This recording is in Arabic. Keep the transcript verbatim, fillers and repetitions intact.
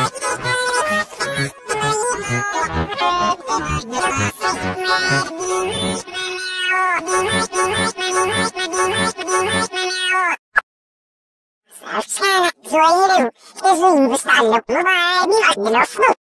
عرفت انا زوينة كيزوين باش تعلق مباني عند العصر